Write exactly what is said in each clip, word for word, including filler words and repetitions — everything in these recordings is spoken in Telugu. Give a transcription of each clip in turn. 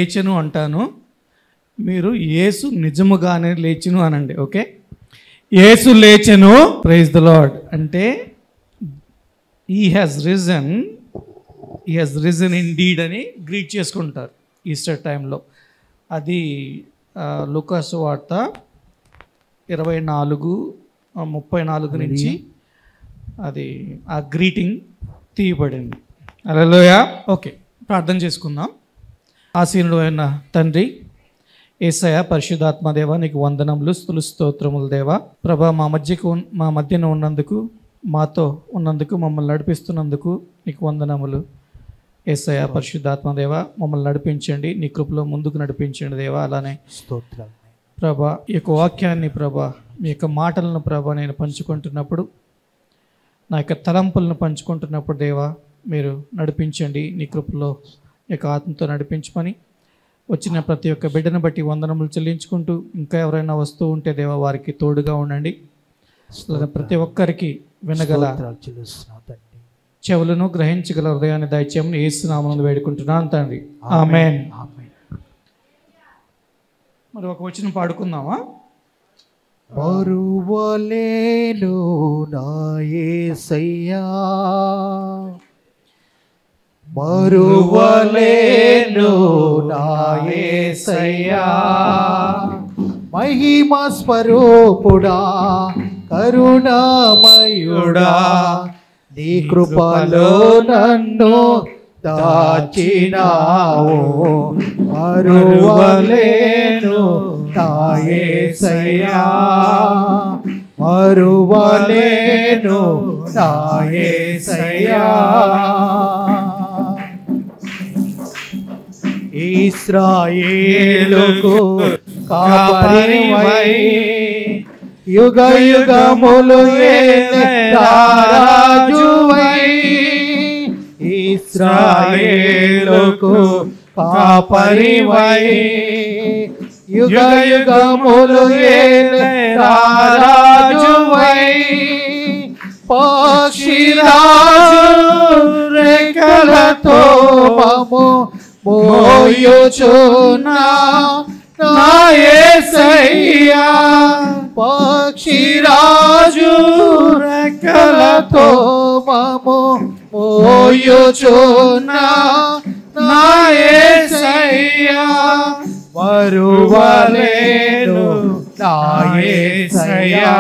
లేచెను అంటాను, మీరు యేసు నిజముగానే లేచెను అనండి. ఓకే, యేసు లేచెను, ప్రైజ్ ద లార్డ్ అంటే he has risen, he has risen indeed అని గ్రీట్ చేసుకుంటారు ఈస్టర్ టైంలో. అది లూకాసు వార్త ఇరవై నాలుగు ముప్పై నాలుగు నుంచి అది ఆ గ్రీటింగ్ తీయబడింది. హల్లెలూయా. ఓకే, ప్రార్థన చేసుకుందాం. ఆశీనుడు అయిన తండ్రి యేసయ్య, పరిశుద్ధాత్మ దేవ, నీకు వందనములు, స్తుతులు, స్తోత్రములు దేవా. ప్రభా, మా మధ్యకు మా మధ్యన ఉన్నందుకు, మాతో ఉన్నందుకు, మమ్మల్ని నడిపిస్తున్నందుకు నీకు వందనములు. యేసయ్య, పరిశుద్ధాత్మ దేవ, మమ్మల్ని నడిపించండి, నీ కృపలో ముందుకు నడిపించండి దేవా. అలానే స్తోత్రాలు ప్రభా, ఈ యొక్క వాక్యాన్ని ప్రభా, మీ యొక్క మాటలను ప్రభా నేను పంచుకుంటున్నప్పుడు, నా యొక్క తలంపులను పంచుకుంటున్నప్పుడు దేవా మీరు నడిపించండి, నీ కృపలో ఈ యొక్క ఆత్మతో నడిపించమని, వచ్చిన ప్రతి ఒక్క బిడ్డను బట్టి వందనములు చెల్లించుకుంటూ, ఇంకా ఎవరైనా వస్తూ ఉంటే దేవా వారికి తోడుగా ఉండండి. ప్రతి ఒక్కరికి వినగల చెవులను, గ్రహించగల హృదయాన్ని దయచేయమని యేసు నామమున వేడుకుంటున్నాను తండ్రి, ఆమేన్. మరి ఒక వచనం పాడుకుందామా? మరువలేను నా యేసయ్యా, మరువలేను నా యేసయ్యా, మహిమ స్వరూపుడా, కరుణామయుడా, నీ కృపలో నన్ను దాచినావు. మరువలేను నా యేసయ్యా, మరువలేను నా యేసయ్యా. ఇశ్రాయేలుకు కాపరివై, యుగ యుగములు ఏలే రాజువై, ఇశ్రాయేలుకు కాపరివై, యుగ యుగములు ఏలే రాజువై, పక్షిరాజు రెక్కలతో మము మోయుచున్నా నా యేసయ్యా, పక్షిరాజు రెక్కలతో మము మోయుచున్నా నా యేసయ్యా, మరువలేను నా యేసయ్యా,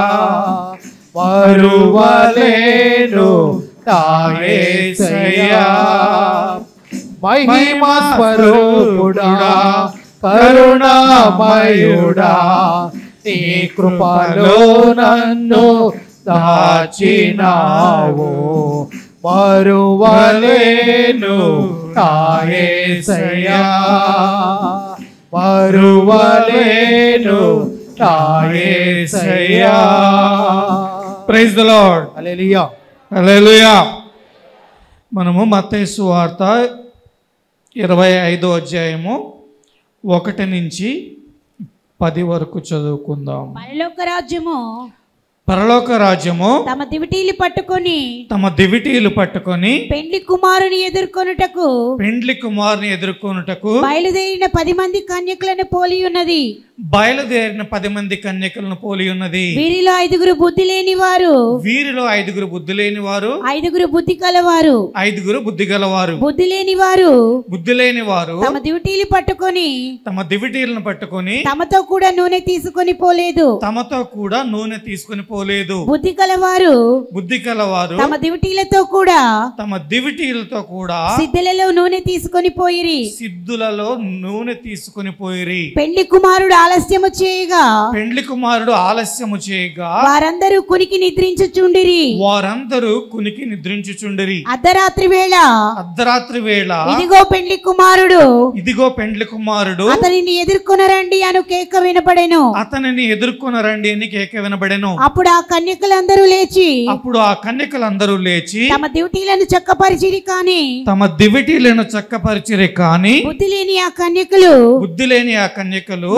మరువలేను నా యేసయ్యా, మహిమ స్వరూపుడా, కరుణామయుడా, నీ కృపలో నన్ను దాచినావు. మరువలేను నా యేసయ్యా, మరువలేను నా యేసయ్యా. Praise the Lord. Hallelujah, hallelujah. మనము మత్తయి సువార్త ఇరవై ఐదో అధ్యాయము ఒకటి నుంచి పది వరకు చదువుకుందాం. పరలోక రాజ్యము పరలోక రాజ్యము తమ దివిటీలు పట్టుకొని తమ దివిటీలు పట్టుకొని పెండ్లి కుమారుని ఎదుర్కొనుటకు పెండ్లి కుమారుని ఎదుర్కొనుటకు బయలుదేరిన పది మంది కన్యకులను పోలి ఉన్నది. బయలుదేరిన పది మంది కన్యకలను పోలి ఉన్నది. వీరిలో ఐదుగురు బుద్ధి లేని వారు వీరిలో ఐదుగురు బుద్ధి లేని వారు ఐదుగురు బుద్ధి కలవారు ఐదుగురు బుద్ధి గలవారు బుద్ధి లేని వారు బుద్ధి లేని వారు తమ దివిటీలు పట్టుకొని తమ దివిటీలను పట్టుకొని తమతో కూడా నూనె తీసుకొని పోలేదు. తమతో కూడా నూనె తీసుకొని పోలేదు. బుద్ధి కలవారు బుద్ధి కలవారు తమ దివిటీలతో కూడా తమ దివిటీలతో కూడా సిద్ధులలో నూనె తీసుకొని పోయిరి. సిద్ధులలో నూనె తీసుకొని పోయిరి. పెండ్లి కుమారుడు ఆలస్యము చేయగా పెండ్లి కుమారుడు ఆలస్యము చేయగా వారందరూ కునికి నిద్రించుచుండిరి. వారందరూ కునికి నిద్రించుచుండిరి. అర్ధరాత్రి వేళ అర్ధరాత్రి వేళ ఇదిగో పెండ్లి కుమారుడు ఇదిగో పెండ్లి కుమారుడు అతనిని ఎదుర్కొనరండి అను కేక వినపడెను. అతనిని ఎదుర్కొనరండి అని కేక వినబడెను. అప్పుడు ఆ కన్యకలందరూ లేచి అప్పుడు ఆ కన్యకలందరూ లేచి తమ డ్యూటీలను చక్కపరిచిరి. కాని తమ దివిటీలను చక్కపరిచిరి. కాని బుద్ధి లేని ఆ కన్యకలు బుద్ధి లేని ఆ కన్యకలు మా దివిటీ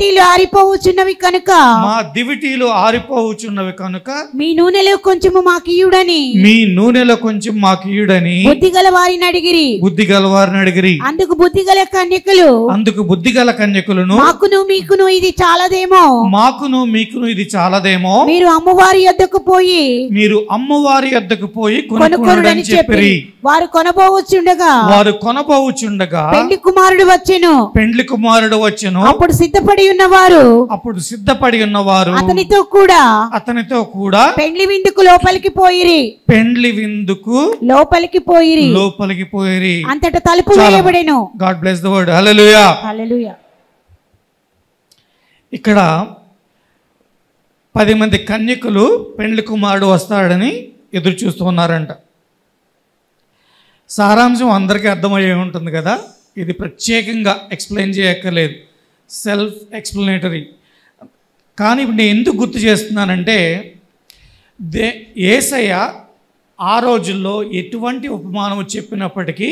దివిటీలు ఆరిపోవచ్చున్నవి కనుక మా దివిటీలు ఆరిపోవచ్చున్నవి కనుక మీ నూనెలో కొంచెము మాకియుడని మీ నూనెలో కొంచెం మాకు ఇయుడని బుద్ధి గల వారిని అడిగిరి. బుద్ధి గలవారిని అడిగిరి. అందుకు బుద్ధి గల కన్యకలు అందుకు బుద్ధి గల కన్యకులను మాకును మీకును ఇది చాలదేమో, మాకును మీకును ఇది చాలదేమో, మీరు అమ్మవారి యొద్దకు పోయి మీరు అమ్మవారి యొద్దకు పోయి కొనుక్కొనుడని కొనుక్కొనుడని చెప్పి చెప్పిరి. వారు కొనబోవచ్చుండగా వారు కొనబోచుండగా పెళ్లి కుమారుడు వచ్చెను. పెండ్లి కుమారుడు వచ్చెను. అప్పుడు సిద్ధపడి ఉన్నవారు అప్పుడు సిద్ధపడి ఉన్నవారు అతనితో కూడా అతనితో కూడా పెండ్లి విందుకు లోపలికి పోయిరి పెండ్లి విందుకు లోపలికి పోయిరి. లోపలికి పోయిరి. అంతట తలుపు చాలా. వేయబడెను. God bless the word. Hallelujah. Hallelujah. ఇక్కడ పది మంది కన్యకులు పెండ్లి కుమారుడు వస్తాడని ఎదురు చూస్తూ ఉన్నారంట. సారాంశం అందరికీ అర్థమయ్యే ఉంటుంది కదా, ఇది ప్రత్యేకంగా ఎక్స్ప్లెయిన్ చేయక్కర్లేదు, సెల్ఫ్ ఎక్స్ప్లెనేటరీ. కానీ ఇప్పుడు నేను ఎందుకు గుర్తు చేస్తున్నానంటే, దే యేసయ్య ఆ రోజుల్లో ఎటువంటి ఉపమానం చెప్పినప్పటికీ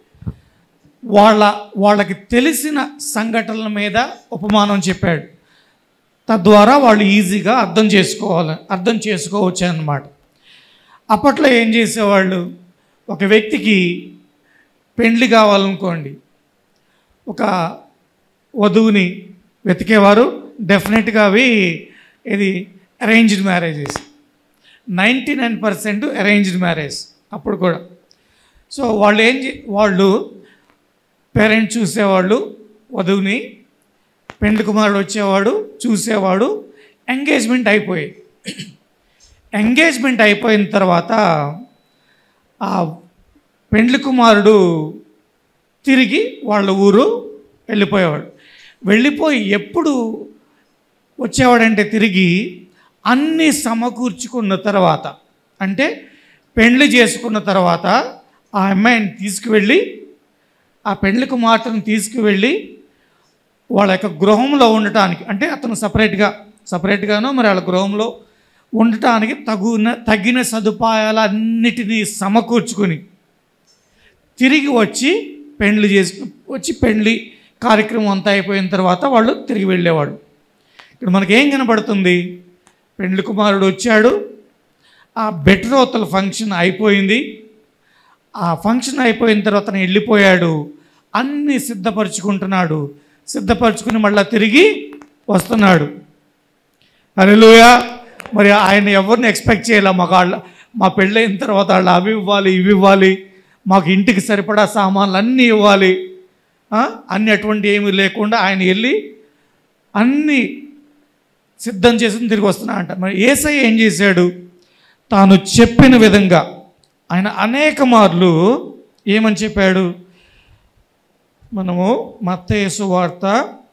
వాళ్ళ వాళ్ళకి తెలిసిన సంఘటనల మీద ఉపమానం చెప్పాడు. తద్వారా వాళ్ళు ఈజీగా అర్థం చేసుకోవాలి అర్థం చేసుకోవచ్చు అన్నమాట. అప్పట్లో ఏం చేసేవాళ్ళు, ఒక వ్యక్తికి పెండ్లి కావాలనుకోండి, ఒక వధువుని వెతికేవారు. డెఫినెట్గా అవి ఇది arranged marriages, ninety nine percent arranged marriage అప్పుడు కూడా. సో వాళ్ళు ఏం చే వాళ్ళు పేరెంట్స్ చూసేవాళ్ళు వధువుని, పెండ్లి కుమారుడు వచ్చేవాడు చూసేవాడు, ఎంగేజ్మెంట్ అయిపోయేది. ఎంగేజ్మెంట్ అయిపోయిన తర్వాత ఆ పెండ్లి కుమారుడు తిరిగి వాళ్ళ ఊరు వెళ్ళిపోయేవాడు. వెళ్ళిపోయి ఎప్పుడు వచ్చేవాడంటే తిరిగి అన్నీ సమకూర్చుకున్న తర్వాత, అంటే పెండ్లి చేసుకున్న తర్వాత ఆ అమ్మాయిని తీసుకువెళ్ళి, ఆ పెండ్లి కుమార్తెను తీసుకువెళ్ళి వాళ్ళ యొక్క గృహంలో ఉండటానికి, అంటే అతను సపరేట్గా సపరేట్గానో మరి వాళ్ళ గృహంలో ఉండటానికి తగున తగిన సదుపాయాలన్నిటినీ సమకూర్చుకొని తిరిగి వచ్చి పెండ్లి చేసి వచ్చి పెండ్లి కార్యక్రమం అంతా అయిపోయిన తర్వాత వాళ్ళు తిరిగి వెళ్ళేవాడు. ఇక్కడ మనకేం కనబడుతుంది, పెండ్లి కుమారుడు వచ్చాడు, ఆ బెట్రోతల ఫంక్షన్ అయిపోయింది, ఆ ఫంక్షన్ అయిపోయిన తర్వాత అతను వెళ్ళిపోయాడు, అన్నీ సిద్ధపరచుకుంటున్నాడు, సిద్ధపరచుకుని మళ్ళీ తిరిగి వస్తున్నాడు. హల్లెలూయా. మరి ఆయన ఎవరిని ఎక్స్పెక్ట్ చేయాలి, మాకు వాళ్ళ మా పెళ్ళైన తర్వాత వాళ్ళు అవి ఇవ్వాలి ఇవి ఇవ్వాలి, మాకు ఇంటికి సరిపడా సామాన్లు అన్నీ ఇవ్వాలి, అన్నీ అటువంటి ఏమీ లేకుండా ఆయన వెళ్ళి అన్నీ సిద్ధం చేసుకుని తిరిగి వస్తున్నా అంట. మరి యేసయ్య ఏం చేశాడు, తాను చెప్పిన విధంగా ఆయన అనేక మార్లు ఏమని చెప్పాడు. మనము మత్తయి సువార్త,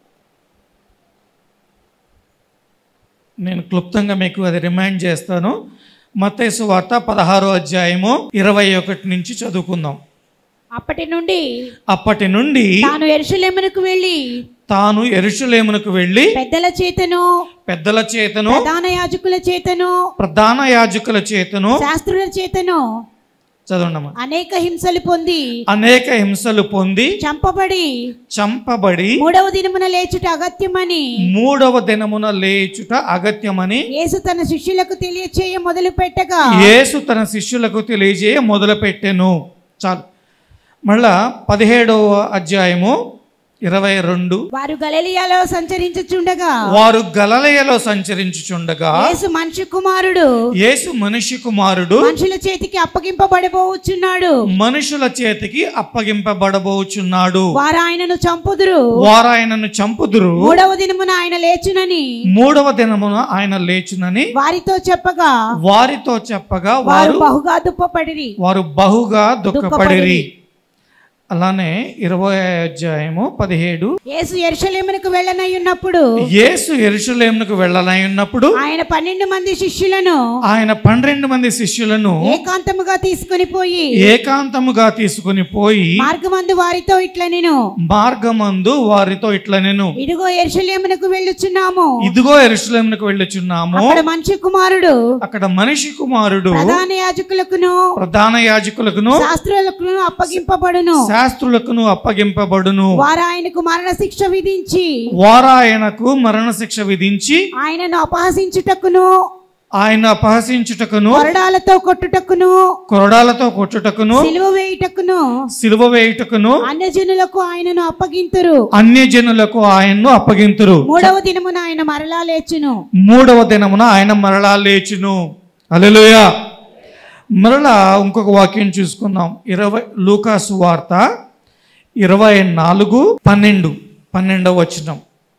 నేను క్లుప్తంగా మీకు అది రిమైండ్ చేస్తాను. మత్తయి సువార్త పదహారో అధ్యాయము ఇరవై ఒకటి నుంచి చదువుకుందాం. అప్పటి నుండి అప్పటి నుండి తాను యెరూషలేమునకు వెళ్ళి తాను యెరూషలేమునకు వెళ్ళి పెద్దల చేతను పెద్దల చేతను ప్రధాన యాజకుల చేతను ప్రధాన యాజకుల చేతను శాస్త్రుల చేతను చదవండమ్మా అనేక హింసలు పొంది అనేక హింసలు పొంది చంపబడి చంపబడి మూడవ దినమున లేచుట అగత్యమని మూడవ దినమున లేచుట అగత్యమని యేసు తన శిష్యులకు తెలియచేయ మొదలు పెట్టగా యేసు తన శిష్యులకు తెలియజేయ మొదలు పెట్టెను. చాలు. మళ్ళా పదిహేడవ అధ్యాయము ఇరవై రెండు వారు గలిలయలో సంచరించుచుండగా వారు గలిలయలో సంచరించుచుండగా యేసు మనిషి కుమారుడు యేసు మనిషి కుమారుడు మనుషుల చేతికి అప్పగింపబడబోచున్నాడు మనుషుల చేతికి అప్పగింపబడబోచున్నాడు. వారు ఆయనను చంపుదురు వారు ఆయనను చంపుదురు మూడవ దినమున ఆయన లేచునని మూడవ దినమున ఆయన లేచునని వారితో చెప్పగా వారితో చెప్పగా వారు వారు బహుగా దుఃఖపడిరి వారు బహుగా దుఃఖపడిరి. దుఃఖపడిరి. అలానే ఇరవై అధ్యాయము పదిహేడు యేసు యెరూషలేమునకు వెళ్ళనై ఉన్నప్పుడు యేసు యెరూషలేమునకు వెళ్ళనై ఉన్నప్పుడు ఆయన పన్నెండు మంది శిష్యులను ఆయన పన్నెండు మంది శిష్యులను ఏకాంతముగా తీసుకొని పోయి ఏకాంతముగా తీసుకుని పోయి మార్గమందు వారితో ఇట్లా నేను మార్గమందు వారితో ఇట్లా నేను ఇదిగో యెరూషలేమునకు వెళ్ళుచున్నాము ఇదిగో యెరూషలేమునకు వెళ్ళుచున్నాము అక్కడ మనిషి కుమారుడు అక్కడ మనిషి కుమారుడు ప్రధాన యాజకులకును ప్రధాన యాజకులకును శాస్త్రులకును అప్పగింపబడును శాస్త్రులకును అప్పగింపబడును. వారు ఆయనకు మరణ శిక్ష విధించి వారు ఆయనకు మరణ శిక్ష విధించి ఆయనను అపహసించుటకును ఆయన అపహసించుటకును కొరడాలతో కొట్టుటకును కొరడాలతో కొట్టుటకును సిలువ వేయుటకును సిలువ వేయుటకును అన్యజనులకు ఆయనను అప్పగింతురు. అన్యజనులకు ఆయన్ను అప్పగింతురు. మూడవ దినమున ఆయన మరలా లేచును. మూడవ దినమున ఆయన మరలా లేచును. హల్లెలూయా. మరలా ఇంకొక వాక్యం చూసుకుందాం. ఇరవై లూకాసు వార్త ఇరవై నాలుగు పన్నెండు పన్నెండవ వచనం.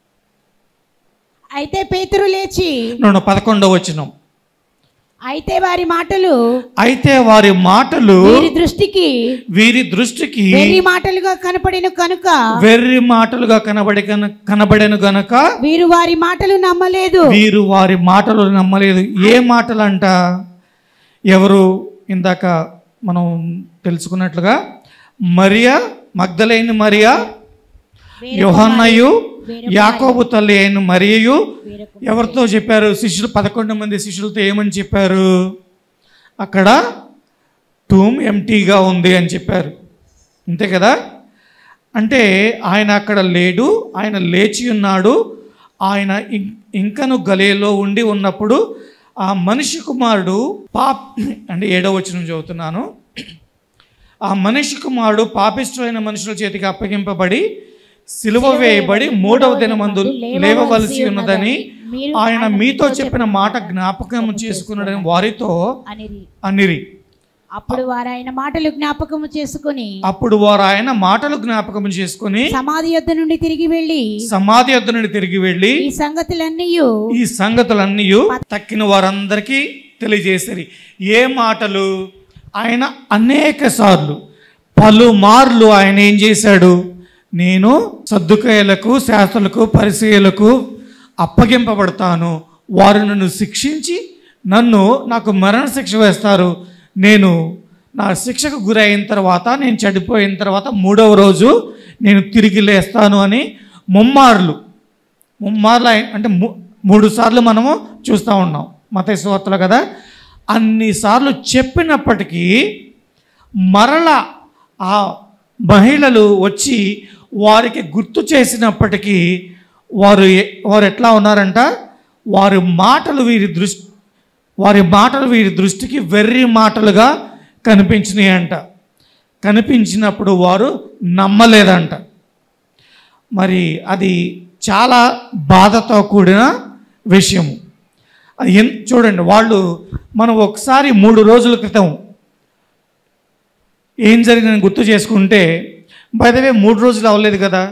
అయితే పేతురు లేచి నన్ను పదకొండవ వచనం. అయితే వారి మాటలు అయితే వారి మాటలు వీరి దృష్టికి వీరి దృష్టికి వెర్రి మాటలుగా కనపడిన కనుక వెర్రి మాటలుగా కనబడి కనబడెను గనక వీరు వారి మాటలు నమ్మలేదు. వీరు వారి మాటలు నమ్మలేదు. ఏ మాటలు అంట? ఎవరు? ఇందాక మనం తెలుసుకున్నట్లుగా మరియా మగ్దలేని మరియా, యోహన్నయు, యాకోబు తల్లి అయిన మరియయు ఎవరితో చెప్పారు? శిష్యులు, పదకొండు మంది శిష్యులతో ఏమని చెప్పారు? అక్కడ టూమ్ ఎంటీగా ఉంది అని చెప్పారు. అంతే కదా? అంటే ఆయన అక్కడ లేడు, ఆయన లేచి ఉన్నాడు. ఆయన ఇంకను గలిలయలో ఉండి ఉన్నప్పుడు ఆ మనిషి కుమారుడు పాప్ అంటే ఏడవ వచనం చదువుతున్నాను. ఆ మనిషి కుమారుడు పాపిష్ఠమైన మనుషుల చేతికి అప్పగింపబడి సిలువ వేయబడి మూడవ దినమందు లేవవలసి ఉన్నదని ఆయన మీతో చెప్పిన మాట జ్ఞాపకం చేసుకున్నాడని వారితో అనిరి. అప్పుడు వారు ఆయన మాటలు జ్ఞాపకము చేసుకుని అప్పుడు వారు ఆయన మాటలు జ్ఞాపకం చేసుకుని సమాధి యొద్ద నుండి తిరిగి వెళ్ళి సమాధి యొద్ద నుండి తిరిగి వెళ్ళి ఈ సంగతులన్నీ ఈ సంగతులన్నీ తక్కిన వారందరికీ తెలియజేశారు. ఏ మాటలు? ఆయన అనేక సార్లు పలుమార్లు ఆయన ఏం చేశాడు? నేను సద్దుకాయులకు, శాస్త్రులకు, పరిసయ్యులకు అప్పగింపబడతాను, వారు నన్ను శిక్షించి నన్ను నాకు మరణ శిక్ష వేస్తారు, నేను నా శిక్షకు గురైన తర్వాత, నేను చెడిపోయిన తర్వాత మూడవ రోజు నేను తిరిగి లేస్తాను అని ముమ్మార్లు ముమ్మార్లు అంటే మూడు సార్లు మనము చూస్తూ ఉన్నాం మత్తయి సువార్తలో కదా. అన్నిసార్లు చెప్పినప్పటికీ మరల ఆ మహిళలు వచ్చి వారికి గుర్తు చేసినప్పటికీ వారు వారు ఎట్లా ఉన్నారంట? వారి మాటలు వీరి దృష్టి వారి మాటలు వీరి దృష్టికి వెర్రి మాటలుగా కనిపించినాయి అంట. కనిపించినప్పుడు వారు నమ్మలేదంట. మరి అది చాలా బాధతో కూడిన విషయము. అది ఎన్ చూడండి, వాళ్ళు మనం ఒకసారి మూడు రోజుల క్రితం ఏం జరిగిందని గుర్తు చేసుకుంటే, బై ద వే మూడు రోజులు అవ్వలేదు కదా.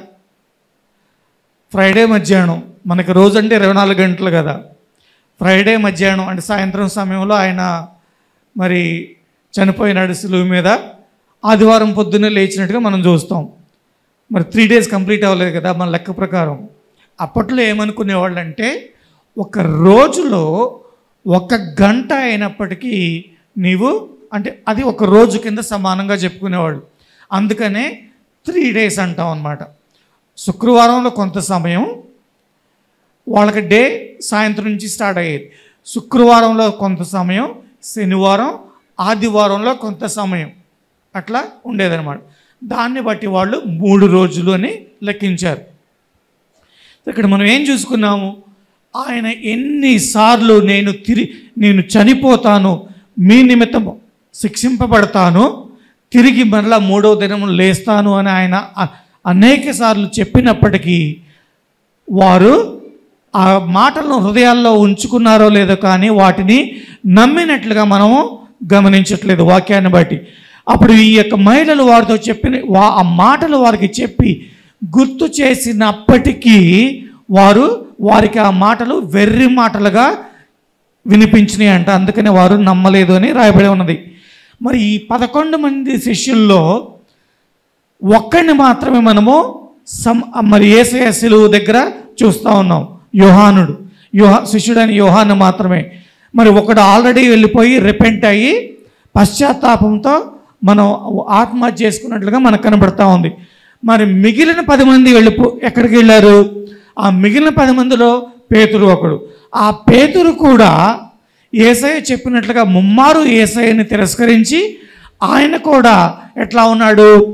ఫ్రైడే మధ్యాహ్నం, మనకి రోజు అంటే ఇరవై నాలుగు గంటలు కదా. ఫ్రైడే మధ్యాహ్నం అంటే సాయంత్రం సమయంలో ఆయన మరి చనిపోయినాడు సిలువ మీద. ఆదివారం పొద్దున్నే లేచినట్టుగా మనం చూస్తాం. మరి త్రీ డేస్ కంప్లీట్ అవ్వలేదు కదా మన లెక్క ప్రకారం. అప్పట్లో ఏమనుకునేవాళ్ళు అంటే, ఒక రోజులో ఒక గంట అయినప్పటికీ నీవు అంటే అది ఒక రోజు కింద సమానంగా చెప్పుకునేవాళ్ళు. అందుకనే త్రీ డేస్ అంటాం అన్నమాట. శుక్రవారంలో కొంత సమయం వాళ్ళకి డే సాయంత్రం నుంచి స్టార్ట్ అయ్యేది. శుక్రవారంలో కొంత సమయం, శనివారం, ఆదివారంలో కొంత సమయం, అట్లా ఉండేదన్నమాట. దాన్ని బట్టి వాళ్ళు మూడు రోజులు అని లెక్కించారు. ఇక్కడ మనం ఏం చూసుకున్నాము? ఆయన ఎన్నిసార్లు నేను తిరిగి నేను చనిపోతాను, మీ నిమిత్తం శిక్షింపబడతాను, తిరిగి మరలా మూడవ దినము లేస్తాను అని ఆయన అనేక సార్లు చెప్పినప్పటికీ వారు ఆ మాటలను హృదయాల్లో ఉంచుకున్నారో లేదో కానీ వాటిని నమ్మినట్లుగా మనము గమనించట్లేదు వాక్యాన్ని బట్టి. అప్పుడు ఈ యొక్క మహిళలు వారితో చెప్పిన వా ఆ మాటలు వారికి చెప్పి గుర్తు చేసినప్పటికీ వారు వారికి ఆ మాటలు వెర్రి మాటలుగా వినిపించినాయి అంట. అందుకని వారు నమ్మలేదు అని రాయబడి ఉన్నది. మరి ఈ పదకొండు మంది శిష్యుల్లో ఒక్కడిని మాత్రమే మనము సం మరి యేసయ్య సిలువ దగ్గర చూస్తూ ఉన్నాం. యోహానుడు యోహా శిష్యుడని యోహాను మాత్రమే. మరి ఒకడు ఆల్రెడీ వెళ్ళిపోయి రిపెంట్ అయ్యి పశ్చాత్తాపంతో మనం ఆత్మహత్య చేసుకున్నట్లుగా మనకు కనబడతా ఉంది. మరి మిగిలిన పది మంది వెళ్ళిపో ఎక్కడికి వెళ్ళారు? ఆ మిగిలిన పది మందిలో పేతురు ఒకడు. ఆ పేతురు కూడా యేసయ్య చెప్పినట్లుగా ముమ్మారు యేసయ్యని తిరస్కరించి ఆయన కూడా ఎట్లా ఉన్నాడు?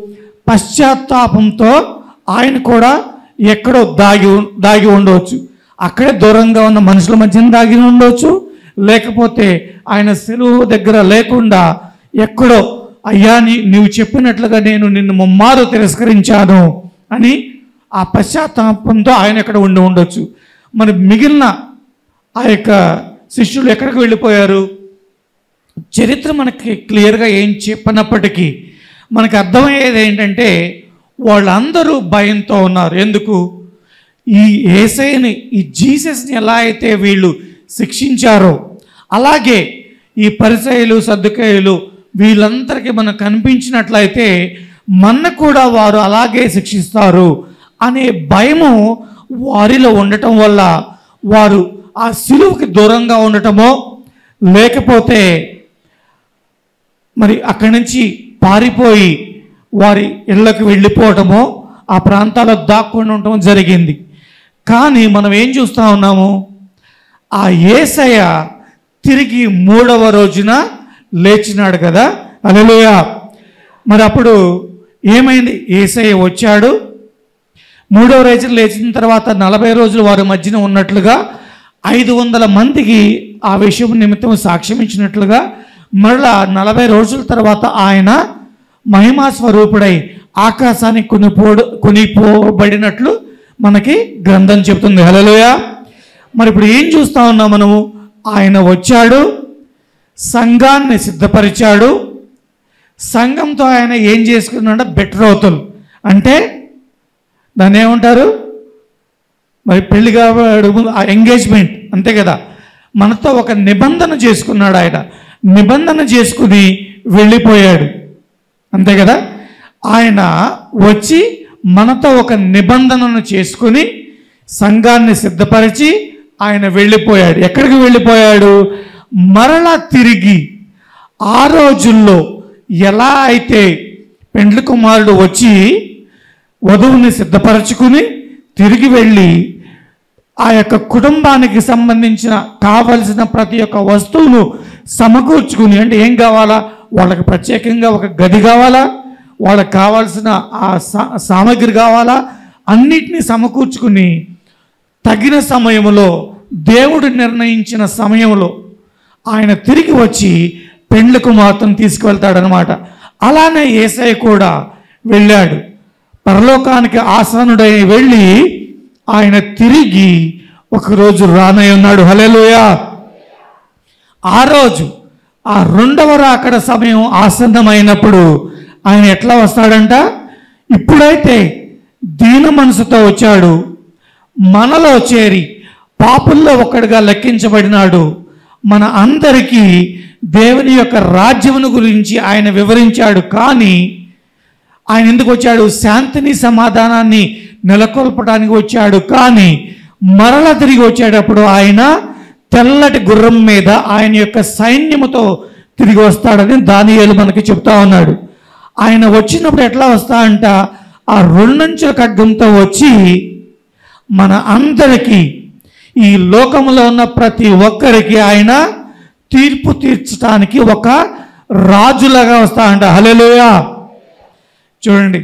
పశ్చాత్తాపంతో ఆయన కూడా ఎక్కడో దాగి దాగి ఉండవచ్చు. అక్కడే దూరంగా ఉన్న మనుషుల మధ్యన దాగి ఉండవచ్చు, లేకపోతే ఆయన సెలవు దగ్గర లేకుండా ఎక్కడో అయ్యా నీ నీవు చెప్పినట్లుగా నేను నిన్ను ముమ్మారు తిరస్కరించాను అని ఆ పశ్చాత్తాపంతో ఆయన ఎక్కడ ఉండి ఉండొచ్చు. మరి మిగిలిన ఆ యొక్క శిష్యులు ఎక్కడికి వెళ్ళిపోయారు? చరిత్ర మనకి క్లియర్గా ఏం చెప్పనప్పటికీ మనకు అర్థమయ్యేది ఏంటంటే వాళ్ళందరూ భయంతో ఉన్నారు. ఎందుకు? ఈ యేసయ్యని, ఈ జీసస్ని ఎలా అయితే వీళ్ళు శిక్షించారో అలాగే ఈ పరిసయ్యులు సద్దుకాయులు వీళ్ళందరికీ మనకు కనిపించినట్లయితే మన కూడా వారు అలాగే శిక్షిస్తారు అనే భయము వారిలో ఉండటం వల్ల వారు ఆ సిలువకి దూరంగా ఉండటమో లేకపోతే మరి అక్కడి నుంచి పారిపోయి వారి ఇళ్ళకు వెళ్ళిపోవటమో ఆ ప్రాంతాల్లో దాక్కొని ఉండటం జరిగింది. కానీ మనం ఏం చూస్తూ ఉన్నాము? ఆ యేసయ్య తిరిగి మూడవ రోజున లేచినాడు కదా, హల్లెలూయా. మరి అప్పుడు ఏమైంది? యేసయ్య వచ్చాడు, మూడవ రోజు లేచిన తర్వాత నలభై రోజులు వారి మధ్యన ఉన్నట్లుగా ఐదు వందల మందికి ఆ విషయం నిమిత్తం సాక్ష్యం ఇచ్చినట్లుగా మరలా నలభై రోజుల తర్వాత ఆయన మహిమా స్వరూపుడై ఆకాశానికి కొనిపోడు కొనిపోబడినట్లు మనకి గ్రంథం చెప్తుంది, హల్లెలూయా. మరి ఇప్పుడు ఏం చూస్తా ఉన్నాం మనము? ఆయన వచ్చాడు, సంఘాన్ని సిద్ధపరిచాడు. సంఘంతో ఆయన ఏం చేసుకున్నాడు? బెట్రోతులు అంటే దాన్ని ఏమంటారు? మరి పెళ్లి కావడం ఆ ఎంగేజ్మెంట్ అంతే కదా. మనతో ఒక నిబంధన చేసుకున్నాడు. ఆయన నిబంధన చేసుకుని వెళ్ళిపోయాడు అంతే కదా. ఆయన వచ్చి మనతో ఒక నిబంధనను చేసుకుని సంఘాన్ని సిద్ధపరిచి ఆయన వెళ్ళిపోయాడు. ఎక్కడికి వెళ్ళిపోయాడు? మరలా తిరిగి ఆ రోజుల్లో ఎలా అయితే పెండ్లి కుమారుడు వచ్చి వధువుని సిద్ధపరచుకుని తిరిగి వెళ్ళి ఆ యొక్క కుటుంబానికి సంబంధించిన కావలసిన ప్రతి ఒక్క వస్తువును సమకూర్చుకుని, అంటే ఏం కావాలా? వాళ్ళకి ప్రత్యేకంగా ఒక గది కావాలా, వాళ్ళకి కావాల్సిన ఆ సామగ్రి కావాలా, అన్నిటినీ సమకూర్చుకుని తగిన సమయంలో దేవుడు నిర్ణయించిన సమయంలో ఆయన తిరిగి వచ్చి పెండ్లి కుమార్తెను తీసుకువెళ్తాడనమాట. అలానే యేసయ్య కూడా వెళ్ళాడు, పరలోకానికి ఆసనుడై వెళ్ళి ఆయన తిరిగి ఒకరోజు రానై ఉన్నాడు, హల్లెలూయా. ఆ రోజు ఆ రెండవ రాకడ సమయం ఆసన్నమైనప్పుడు ఆయన ఎట్లా వస్తాడంట? ఇప్పుడైతే దీన మనసుతో వచ్చాడు, మనలో చేరి పాపుల్లో ఒక్కడిగా లెక్కించబడినాడు. మన అందరికీ దేవుని యొక్క రాజ్యమును గురించి ఆయన వివరించాడు. కానీ ఆయన ఎందుకు వచ్చాడు? శాంతిని సమాధానాన్ని నెలకొల్పడానికి వచ్చాడు. కానీ మరల తిరిగి వచ్చేటప్పుడు ఆయన తెల్లటి గుర్రం మీద ఆయన యొక్క సైన్యముతో తిరిగి వస్తాడని దానియేలు మనకి చెప్తా ఉన్నాడు. ఆయన వచ్చినప్పుడు ఎట్లా వస్తా అంట? ఆ రెండంచుల ఖడ్గంతో వచ్చి మన అందరికీ, ఈ లోకంలో ఉన్న ప్రతి ఒక్కరికి ఆయన తీర్పు తీర్చడానికి ఒక రాజులాగా వస్తా అంట, హల్లెలూయా. చూడండి,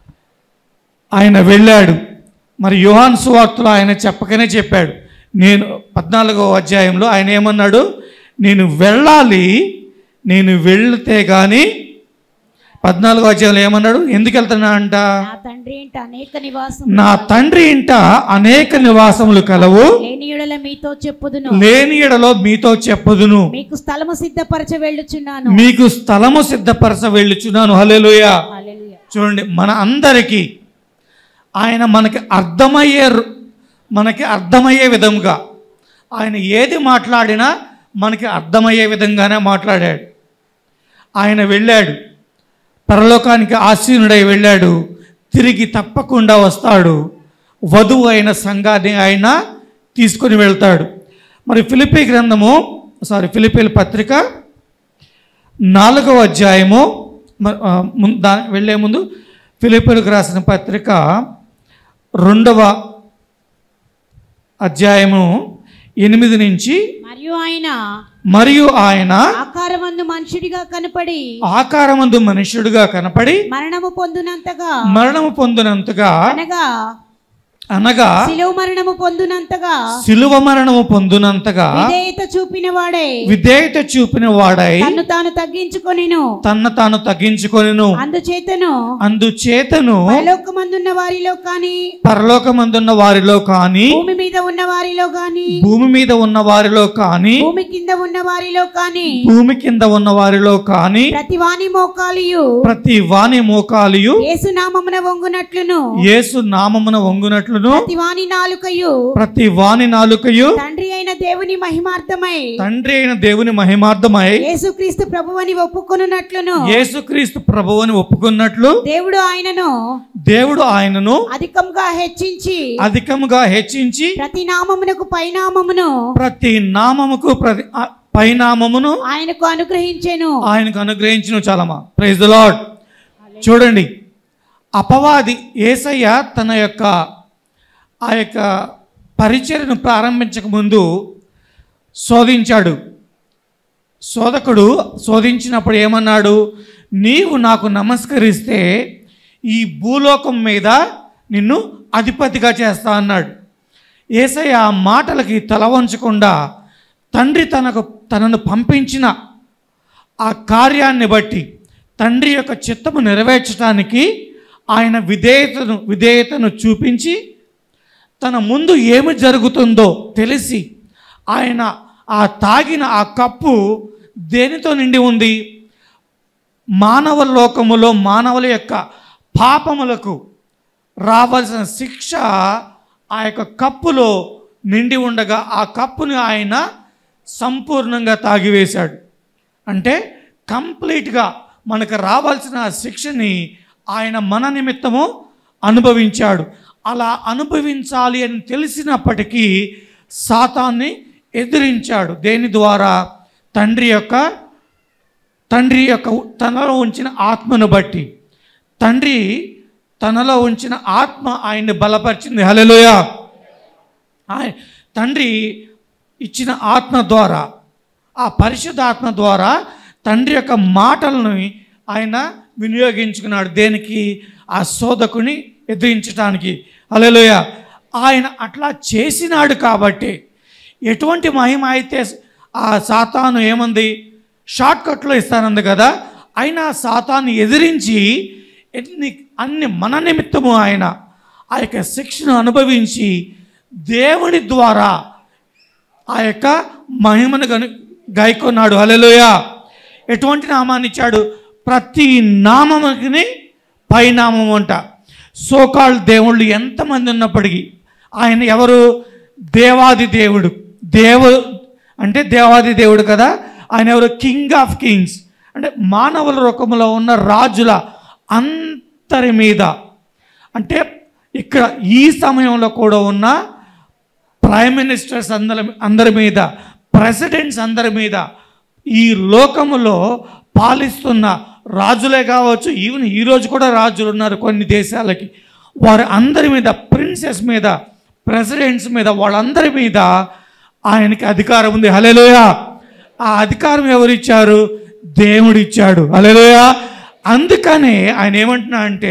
ఆయన వెళ్ళాడు. మరి యోహాను సువార్తలో ఆయన చెప్పకనే చెప్పాడు. నేను పద్నాలుగో అధ్యాయంలో ఆయన ఏమన్నాడు? నేను వెళ్ళాలి, నేను వెళ్తే కానీ, పద్నాలుగో అధ్యాయంలో ఏమన్నాడు? ఎందుకు వెళ్తున్నా అంట? నా తండ్రి ఇంట అనేక నివాసం నా తండ్రి ఇంట అనేక నివాసములు కలవు, లేని యెడల మీతో చెప్పుదును, లేని యెడలో మీతో చెప్పుదును, మీకు స్థలము సిద్ధపరచ వెళ్ళుచున్నాను, మీకు స్థలము సిద్ధపరచ వెళ్ళుచున్నాను, హల్లెలూయా. హల్లెలూయా. చూడండి, మన అందరికీ ఆయన మనకి అర్థమయ్యే మనకి అర్థమయ్యే విధంగా ఆయన ఏది మాట్లాడినా మనకి అర్థమయ్యే విధంగానే మాట్లాడాడు. ఆయన వెళ్ళాడు, పరలోకానికి ఆసీనుడై వెళ్ళాడు, తిరిగి తప్పకుండా వస్తాడు, వధువు అయిన సంఘాన్ని ఆయన తీసుకొని వెళ్తాడు. మరి ఫిలిప్పీ గ్రంథము సారీ ఫిలిప్పీల పత్రిక నాలుగవ అధ్యాయము దా వెళ్ళే ముందు ఫిలిప్పీలకు రాసిన పత్రిక రెండవ అధ్యాయము ఎనిమిది నుంచి మరియు ఆయన మరియు ఆయన ఆకారమందు మనుషుడిగా కనపడి ఆకారమందు మనుష్యుడిగా కనపడి మరణము పొందునంతగా మరణము పొందినంతగా అనగా అనగా శిలువ మరణము పొందునంతగా శిలువ మరణము పొందునంతగా విధేయత చూపిన వాడే విధేయత చూపిన వాడై తన్ను తాను తగ్గించుకొనిను తన్ను తాను తగ్గించుకొనిను అందుచేతను అందుచేతను పరలోకమందున్న వారిలో కాని పరలోకమందున్న వారిలో కాని భూమి మీద ఉన్న వారిలో గాని భూమి మీద ఉన్న వారిలో కాని భూమి కింద ఉన్న వారిలో కాని భూమి కింద ఉన్న వారిలో కాని ప్రతి వాని మోకాలియు ప్రతి వాని మోకాలియు యేసు నామమున వంగునట్లును యేసు నామమున వంగునట్లు ప్రతి వాని నాలుకయు ప్రతి వాని నాలుకయు తండ్రి అయిన దేవుని మహిమార్థమై తండ్రి అయిన దేవుని మహిమార్థమై యేసుక్రీస్తు ప్రభువని ఒప్పుకొనున్నట్లును యేసుక్రీస్తు ప్రభువుని ఒప్పుకున్నట్లు దేవుడు ఆయనను దేవుడు ఆయనను అధికంగా హెచ్చించి అధికముగా హెచ్చించి ప్రతి నామమునకు పైనామమును ప్రతి నామముకు ప్రతి ఆ- పైనామమును ఆయనకు అనుగ్రహించెను ఆయనకు అనుగ్రహించును. చాలమా ప్రైజ్ ది లార్డ్. చూడండి, అపవాది యేసయ్య తన యొక్క ఆ యొక్క పరిచర్యను ప్రారంభించక ముందు శోధించాడు. శోధకుడు శోధించినప్పుడు ఏమన్నాడు? నీవు నాకు నమస్కరిస్తే ఈ భూలోకం మీద నిన్ను అధిపతిగా చేస్తా అన్నాడు. యేసయ్య ఆ మాటలకి తల వంచకుండా తండ్రి తనకు తనను పంపించిన ఆ కార్యాన్ని బట్టి తండ్రి యొక్క చిత్తము నెరవేర్చడానికి ఆయన విధేయతను విధేయతను చూపించి తన ముందు ఏమి జరుగుతుందో తెలిసి ఆయన ఆ తాగిన ఆ కప్పు దేనితో నిండి ఉంది? మానవ లోకములో మానవుల యొక్క పాపములకు రావాల్సిన శిక్ష ఆ యొక్క కప్పులో నిండి ఉండగా ఆ కప్పుని ఆయన సంపూర్ణంగా తాగివేశాడు. అంటే కంప్లీట్గా మనకు రావాల్సిన శిక్షని ఆయన మన నిమిత్తము అనుభవించాడు. అలా అనుభవించాలి అని తెలిసినప్పటికీ సాతాన్ని ఎదిరించాడు. దేని ద్వారా? తండ్రి యొక్క తండ్రి యొక్క తనలో ఉంచిన ఆత్మను బట్టి. తండ్రి తనలో ఉంచిన ఆత్మ ఆయన్ని బలపరిచింది. హల్లెలూయా. ఆయన తండ్రి ఇచ్చిన ఆత్మ ద్వారా, ఆ పరిశుద్ధ ఆత్మ ద్వారా తండ్రి యొక్క మాటలను ఆయన వినియోగించుకున్నాడు. దేనికి? ఆ శోధకుని ఎదిరించడానికి. హల్లెలూయా. ఆయన అట్లా చేసినాడు కాబట్టి ఎటువంటి మహిమ అయితే ఆ సాతాను ఏమంది? షార్ట్ కట్లో ఇస్తానంది కదా. అయినా సాతాను ఎదిరించి ఎన్ని అన్ని మన నిమిత్తము ఆయన ఆ యొక్క శిక్షను అనుభవించి దేవుని ద్వారా ఆ యొక్క మహిమను గను గాయకొన్నాడు. హల్లెలూయా. ఎటువంటి నామాన్ని ఇచ్చాడు? ప్రతి నామముకి పైనామం అంట. సోకాళ్ళు దేవుళ్ళు ఎంతమంది ఉన్నప్పటికీ ఆయన ఎవరు? దేవాది దేవుడు. దేవ అంటే దేవాది దేవుడు కదా. ఆయన ఎవరు? King of kings. అంటే మానవుల రూపంలో ఉన్న రాజుల అందరి మీద, అంటే ఇక్కడ ఈ సమయంలో కూడా ఉన్న ప్రైమ్ మినిస్టర్స్ అందరి అందరి మీద, ప్రెసిడెంట్స్ అందరి మీద, ఈ లోకములో పాలిస్తున్న రాజులే కావచ్చు, ఈవెన్ ఈరోజు కూడా రాజులు ఉన్నారు కొన్ని దేశాలకి, వారి అందరి మీద, ప్రిన్సెస్ మీద, ప్రెసిడెంట్స్ మీద, వాళ్ళందరి మీద ఆయనకి అధికారం ఉంది. హల్లెలూయా. ఆ అధికారం ఎవరిచ్చారు? దేవుడిచ్చాడు. హల్లెలూయా. అందుకనే ఆయన ఏమంటున్నా అంటే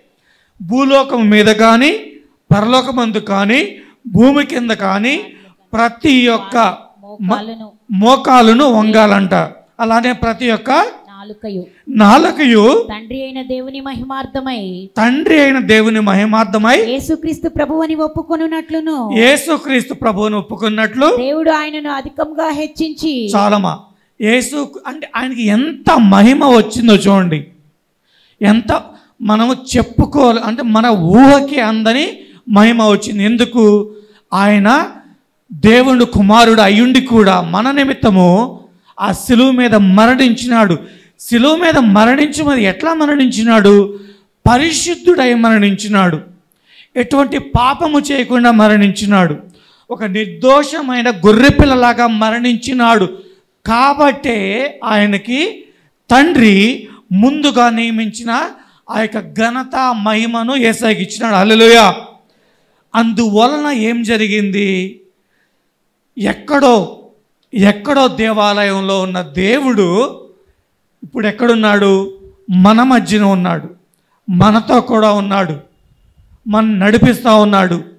భూలోకం మీద కానీ పరలోకమందు కానీ భూమి కింద కానీ ప్రతి ఒక్క మోకాలును మోకాలును వంగాలంట. అలానే ప్రతి ఒక్క నాలుకయు నాలుకయు తండ్రి అయిన దేవుని మహిమార్థమై తండ్రి అయిన దేవుని మహిమార్థమై యేసుక్రీస్తు ప్రభువని ఒప్పుకొనున్నట్లును యేసుక్రీస్తు ప్రభువును ఒప్పుకున్నట్లు దేవుడు ఆయనను అధికంగా హెచ్చించి. చాలమా యేసు అంటే ఆయనకి ఎంత మహిమ వచ్చిందో చూడండి. ఎంత మనము చెప్పుకోవాలి అంటే మన ఊహకి అందని మహిమ వచ్చింది. ఎందుకు? ఆయన దేవుడు కుమారుడు అయ్యుండి కూడా మన నిమిత్తము ఆ శిలువ మీద మరణించినాడు. శిలువ మీద మరణించమని ఎట్లా మరణించినాడు? పరిశుద్ధుడై మరణించినాడు. ఎటువంటి పాపము చేయకుండా మరణించినాడు. ఒక నిర్దోషమైన గొర్రెపిల్లలాగా మరణించినాడు. కాబట్టే ఆయనకి తండ్రి ముందుగా నియమించిన ఆ యొక్క ఘనత మహిమను యేసయ్యకి ఇచ్చినాడు. హల్లెలూయా. అందువలన ఏం జరిగింది? ఎక్కడో ఎక్కడో దేవాలయంలో ఉన్న దేవుడు ఇప్పుడు ఎక్కడున్నాడు? మన మధ్యన ఉన్నాడు, మనతో కూడా ఉన్నాడు, మన నడిపిస్తూ ఉన్నాడు.